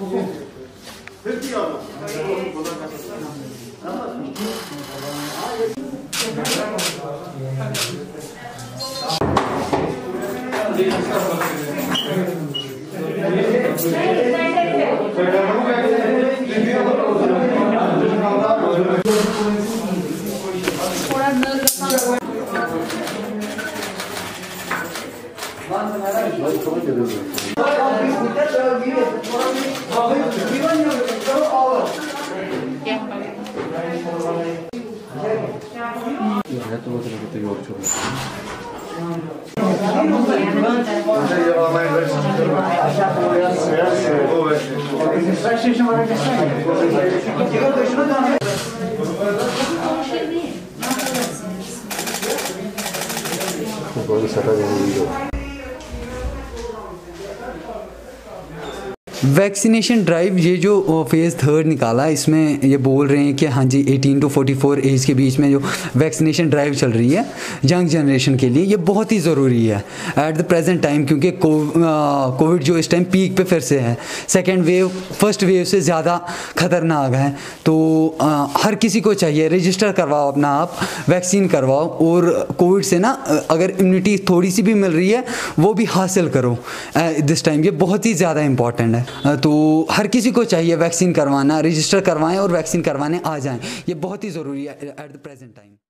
Vaccination drive ये जो phase 3 निकाला, इसमें ये बोल रहे हैं कि हाँ जी 18 to 44 एज के बीच में जो वैक्सीनेशन ड्राइव चल रही है यंग जनरेशन के लिए, ये बहुत ही ज़रूरी है एट द प्रेजेंट टाइम, क्योंकि कोविड जो इस टाइम पीक पे फिर से है। सेकेंड वेव फर्स्ट वेव से ज़्यादा ख़तरनाक है, तो हर किसी को चाहिए रजिस्टर करवाओ अपना आप, वैक्सीन करवाओ, और कोविड से ना अगर इम्यूनिटी थोड़ी सी भी मिल रही है वो भी हासिल करो दिस टाइम। ये बहुत ही ज़्यादा इंपॉर्टेंट है, तो हर किसी को चाहिए वैक्सीन करवाना, रजिस्टर करवाएं और वैक्सीन करवाने आ जाएं। ये बहुत ही ज़रूरी है एट द प्रेजेंट टाइम।